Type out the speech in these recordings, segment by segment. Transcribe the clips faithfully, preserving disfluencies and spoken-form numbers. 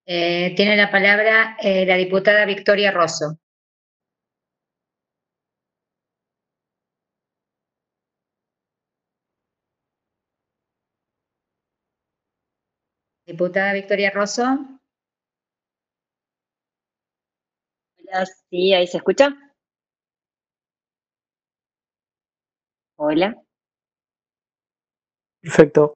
Eh, tiene la palabra eh, la diputada Victoria Rosso. Diputada Victoria Rosso. Hola, sí, ahí se escucha. Hola, Perfecto.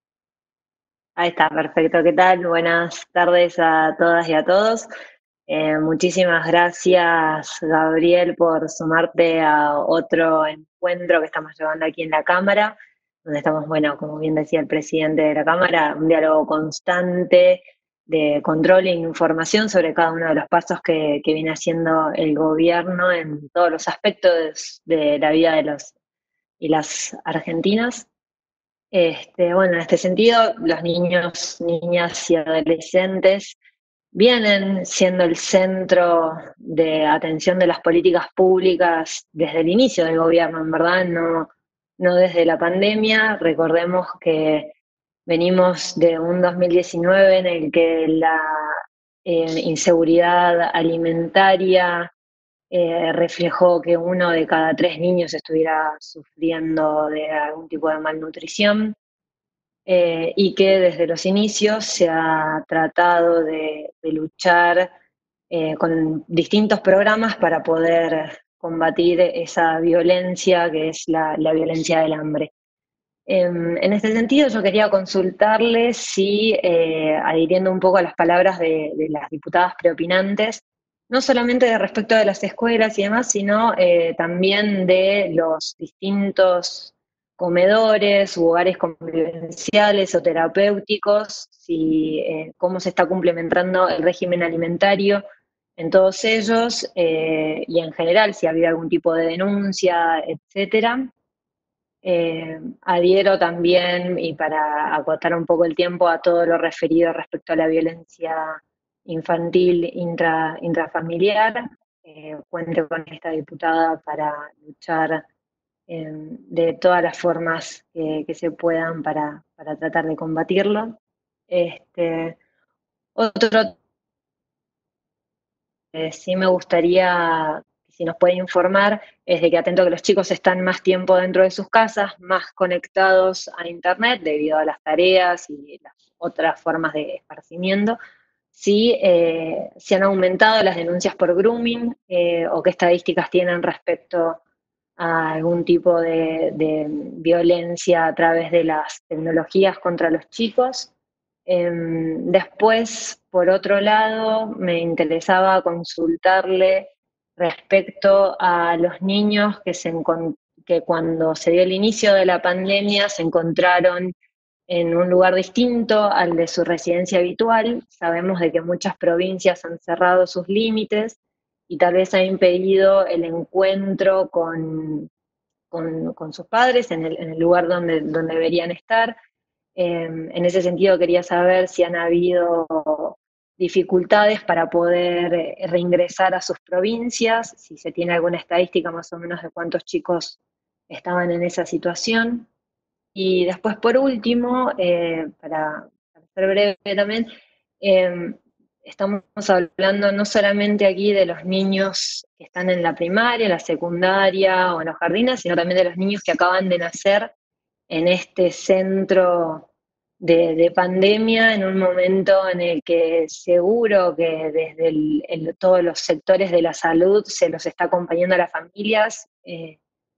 ahí está, perfecto. ¿Qué tal? Buenas tardes a todas y a todos. Eh, muchísimas gracias, Gabriel, por sumarte a otro encuentro que estamos llevando aquí en la Cámara, donde estamos, bueno, como bien decía el presidente de la Cámara, un diálogo constante de control e información sobre cada uno de los pasos que, que viene haciendo el gobierno en todos los aspectos de la vida de los y las argentinas. Este, bueno, en este sentido, los niños, niñas y adolescentes vienen siendo el centro de atención de las políticas públicas desde el inicio del gobierno, en verdad, no, no desde la pandemia. Recordemos que venimos de un dos mil diecinueve en el que la eh, inseguridad alimentaria eh, reflejó que uno de cada tres niños estuviera sufriendo de algún tipo de malnutrición, eh, y que desde los inicios se ha tratado de, de luchar eh, con distintos programas para poder combatir esa violencia que es la, la violencia del hambre. En, en este sentido, yo quería consultarle si, eh, adhiriendo un poco a las palabras de, de las diputadas preopinantes, no solamente de respecto de las escuelas y demás, sino eh, también de los distintos comedores u hogares convivenciales o terapéuticos, si, eh, cómo se está complementando el régimen alimentario en todos ellos, eh, y en general si ha habido algún tipo de denuncia, etcétera. Eh, adhiero también, y para acotar un poco el tiempo, a todo lo referido respecto a la violencia infantil intra, intrafamiliar. Eh, cuento con esta diputada para luchar eh, de todas las formas que, que se puedan para, para tratar de combatirlo. Este, otro eh, sí me gustaría, si nos puede informar, es de que atento que los chicos están más tiempo dentro de sus casas, más conectados a Internet debido a las tareas y las otras formas de esparcimiento. Sí, eh, si han aumentado las denuncias por grooming, eh, o qué estadísticas tienen respecto a algún tipo de, de violencia a través de las tecnologías contra los chicos. Eh, después, por otro lado, me interesaba consultarle respecto a los niños que, se que cuando se dio el inicio de la pandemia se encontraron en un lugar distinto al de su residencia habitual. Sabemos de que muchas provincias han cerrado sus límites y tal vez ha impedido el encuentro con, con, con sus padres en el, en el lugar donde, donde deberían estar. Eh, en ese sentido quería saber si han habido dificultades para poder eh, reingresar a sus provincias, si se tiene alguna estadística más o menos de cuántos chicos estaban en esa situación. Y después, por último, eh, para, para ser breve también, eh, estamos hablando no solamente aquí de los niños que están en la primaria, la secundaria o en los jardines, sino también de los niños que acaban de nacer en este centro de, de pandemia, en un momento en el que seguro que desde el, el, todos los sectores de la salud se los está acompañando a las familias, eh,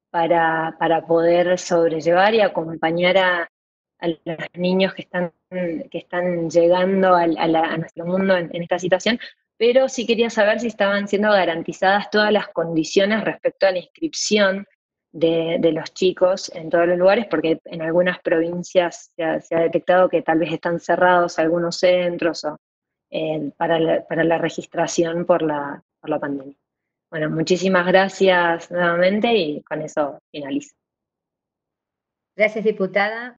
para, para poder sobrellevar y acompañar a, a los niños que están, que están llegando a, a, la, a nuestro mundo en, en esta situación. Pero sí quería saber si estaban siendo garantizadas todas las condiciones respecto a la inscripción de, de, los chicos en todos los lugares, porque en algunas provincias se ha, se ha detectado que tal vez están cerrados algunos centros o, eh, para, la, para la registración por la, por la pandemia. Bueno, muchísimas gracias nuevamente y con eso finalizo. Gracias, diputada.